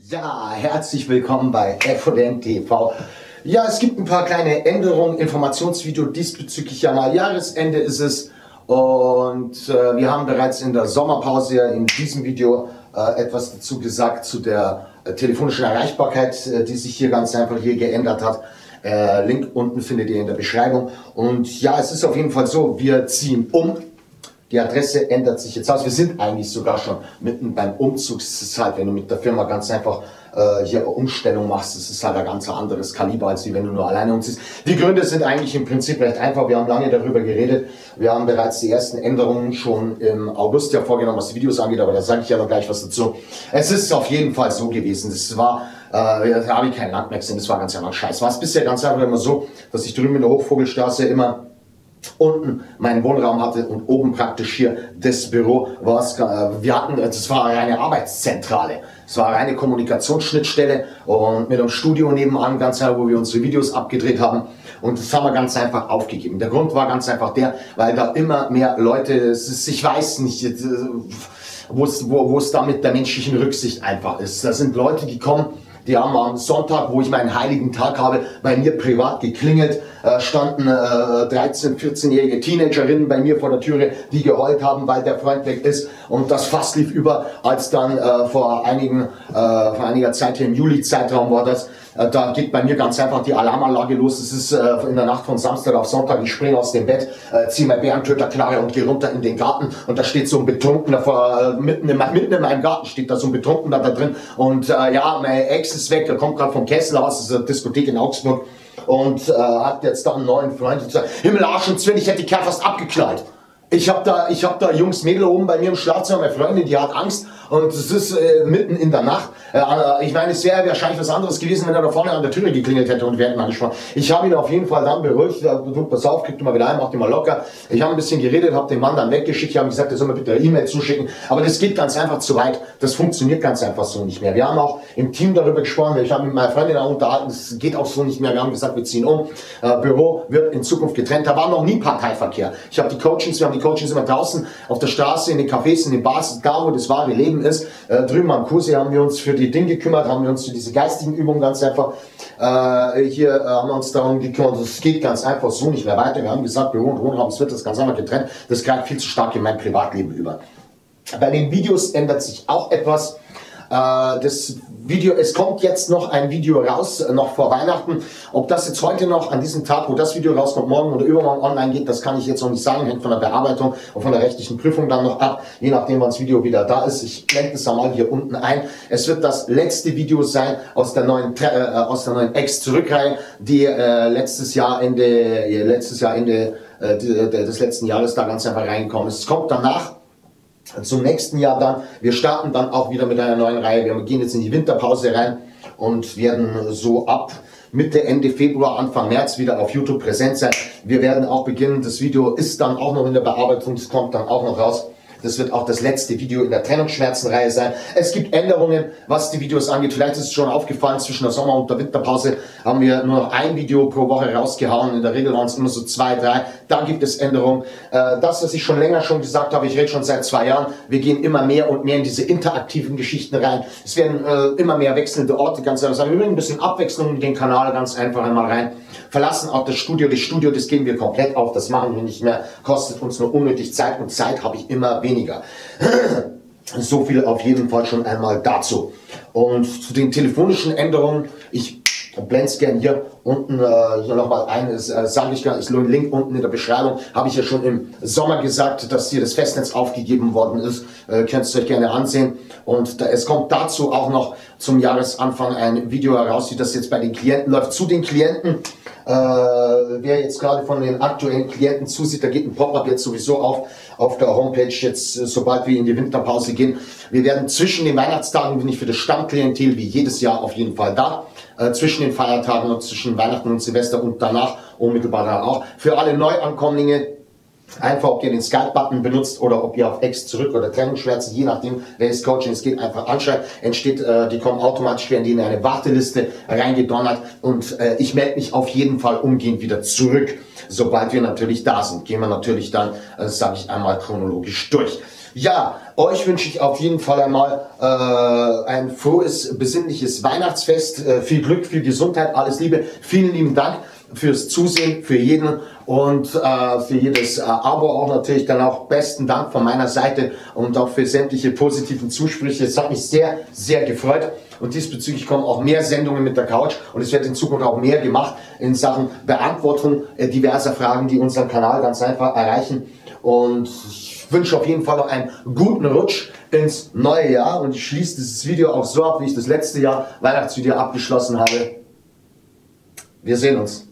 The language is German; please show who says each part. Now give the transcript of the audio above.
Speaker 1: Ja, herzlich willkommen bei FODN TV. Ja, es gibt ein paar kleine Änderungen, Informationsvideo diesbezüglich. Ja, mal Jahresende ist es und wir haben bereits in der Sommerpause in diesem Video etwas dazu gesagt zu der telefonischen Erreichbarkeit, die sich hier ganz einfach hier geändert hat. Link unten findet ihr in der Beschreibung. Und ja, es ist auf jeden Fall so, wir ziehen um. Die Adresse ändert sich jetzt aus. Wir sind eigentlich sogar schon mitten beim Umzug. Es ist halt, wenn du mit der Firma ganz einfach hier eine Umstellung machst, das ist halt ein ganz anderes Kaliber, als wenn du nur alleine umziehst. Die Gründe sind eigentlich im Prinzip recht einfach. Wir haben lange darüber geredet. Wir haben bereits die ersten Änderungen schon im August ja vorgenommen, was die Videos angeht, aber da sage ich ja noch gleich was dazu. Es ist auf jeden Fall so gewesen. Das war, da habe ich keinen Landwechsel, das war ganz einfach scheiß. War es bisher ganz einfach immer so, dass ich drüben in der Hochvogelstraße immer unten meinen Wohnraum hatte und oben praktisch hier das Büro, wir hatten, das war eine Arbeitszentrale, es war eine Kommunikationsschnittstelle und mit einem Studio nebenan, ganz einfach, wo wir unsere Videos abgedreht haben, und das haben wir ganz einfach aufgegeben. Der Grund war ganz einfach der, weil da immer mehr Leute, ich weiß nicht, wo es da mit der menschlichen Rücksicht einfach ist. Da sind Leute, die kommen, die haben am Sonntag, wo ich meinen heiligen Tag habe, bei mir privat geklingelt, standen 13-, 14-jährige Teenagerinnen bei mir vor der Türe, die geheult haben, weil der Freund weg ist. Und das Fass lief über, als dann vor einiger Zeit, hier im Juli-Zeitraum war das, da geht bei mir ganz einfach die Alarmanlage los. Es ist in der Nacht von Samstag auf Sonntag, ich springe aus dem Bett, ziehe meine Bärentöterknarre und gehe runter in den Garten, und da steht so ein Betrunkener mitten in meinem Garten steht da so ein Betrunkener da drin, und ja, meine Ex ist weg, der kommt gerade vom Kesselhaus, das ist eine Diskothek in Augsburg, und hat jetzt da einen neuen Freund und sagt, Himmel, Arsch und Zwilling, ich hätte die Kerl fast abgeknallt. Ich hab da Jungs, Mädel oben bei mir im Schlafzimmer, meine Freundin, die hat Angst, und es ist mitten in der Nacht. Ich meine, es wäre wahrscheinlich was anderes gewesen, wenn er da vorne an der Türe geklingelt hätte und wir hätten angesprochen. Ich habe ihn auf jeden Fall dann beruhigt, du, pass auf, krieg du mal wieder ein, mach dich mal locker. Ich habe ein bisschen geredet, habe den Mann dann weggeschickt, ich habe gesagt, er soll mir bitte eine E-Mail zuschicken, aber das geht ganz einfach zu weit, das funktioniert ganz einfach so nicht mehr. Wir haben auch im Team darüber gesprochen, ich habe mit meiner Freundin auch unterhalten, das geht auch so nicht mehr, wir haben gesagt, wir ziehen um, Büro wird in Zukunft getrennt, da war noch nie Parteiverkehr. Wir haben die Coachings immer draußen auf der Straße, in den Cafés, in den Bars, da wo das wahre Leben ist. Drüben am Kurse haben wir uns für die Dinge gekümmert, haben wir uns für diese geistigen Übungen ganz einfach, hier haben wir uns darum gekümmert, es geht ganz einfach so nicht mehr weiter. Wir haben gesagt, Büro und Wohnraum, es wird das ganz einfach getrennt, das greift viel zu stark in mein Privatleben über. Bei den Videos ändert sich auch etwas. Das Video, es kommt jetzt noch ein Video raus, noch vor Weihnachten. Ob das jetzt heute noch an diesem Tag, wo das Video rauskommt, morgen oder übermorgen online geht, das kann ich jetzt noch nicht sagen, hängt von der Bearbeitung und von der rechtlichen Prüfung dann noch ab, je nachdem, wann das Video wieder da ist. Ich blende es einmal hier unten ein. Es wird das letzte Video sein aus der neuen Ex-Zurück-Reihe, die letztes Jahr Ende des letzten Jahres da ganz einfach reingekommen ist. Es kommt danach zum nächsten Jahr dann. Wir starten dann auch wieder mit einer neuen Reihe. Wir gehen jetzt in die Winterpause rein und werden so ab Mitte, Ende Februar, Anfang März wieder auf YouTube präsent sein. Wir werden auch beginnen, das Video ist dann auch noch in der Bearbeitung, das kommt dann auch noch raus. Das wird auch das letzte Video in der Trennungsschmerzenreihe sein. Es gibt Änderungen, was die Videos angeht. Vielleicht ist es schon aufgefallen, zwischen der Sommer- und der Winterpause haben wir nur noch ein Video pro Woche rausgehauen. In der Regel waren es immer so 2, 3. Da gibt es Änderungen. Das, was ich schon länger gesagt habe, ich rede schon seit 2 Jahren, wir gehen immer mehr und mehr in diese interaktiven Geschichten rein. Es werden immer mehr wechselnde Orte, ganz einfach sagen. Wir bringen ein bisschen Abwechslung in den Kanal ganz einfach einmal rein. Verlassen auch das Studio, das geben wir komplett auf, das machen wir nicht mehr, kostet uns nur unnötig Zeit, und Zeit habe ich immer weniger. So viel auf jeden Fall schon einmal dazu. Und zu den telefonischen Änderungen, ich blende es gerne hier unten hier nochmal ein, sage ich gar nicht, Link unten in der Beschreibung, habe ich ja schon im Sommer gesagt, dass hier das Festnetz aufgegeben worden ist, könnt ihr euch gerne ansehen, und es kommt dazu auch noch zum Jahresanfang ein Video heraus, wie das jetzt bei den Klienten läuft. Zu den Klienten, wer jetzt gerade von den aktuellen Klienten zusieht, da geht ein Pop-up jetzt sowieso auf der Homepage jetzt, sobald wir in die Winterpause gehen. Wir werden zwischen den Weihnachtstagen, bin ich für das Stammklientel wie jedes Jahr auf jeden Fall da, zwischen den Feiertagen und zwischen Weihnachten und Silvester und danach, unmittelbar danach auch. Für alle Neuankömmlinge, einfach ob ihr den Skype-Button benutzt oder ob ihr auf Ex zurück oder Trennungsschmerzen, je nachdem welches Coaching es geht, einfach anschreiben, die kommen automatisch, werden die in eine Warteliste reingedonnert, und ich melde mich auf jeden Fall umgehend wieder zurück, sobald wir natürlich da sind. Gehen wir natürlich dann, sage ich einmal, chronologisch durch. Ja, Euch wünsche ich auf jeden Fall einmal ein frohes, besinnliches Weihnachtsfest. Viel Glück, viel Gesundheit, alles Liebe. Vielen lieben Dank fürs Zusehen, für jeden und für jedes Abo auch natürlich. Dann auch besten Dank von meiner Seite und auch für sämtliche positiven Zusprüche. Es hat mich sehr, sehr gefreut. Und diesbezüglich kommen auch mehr Sendungen mit der Couch und es wird in Zukunft auch mehr gemacht in Sachen Beantwortung diverser Fragen, die unseren Kanal ganz einfach erreichen. Und ich wünsche auf jeden Fall noch einen guten Rutsch ins neue Jahr und ich schließe dieses Video auch so ab, wie ich das letzte Jahr Weihnachtsvideo abgeschlossen habe. Wir sehen uns.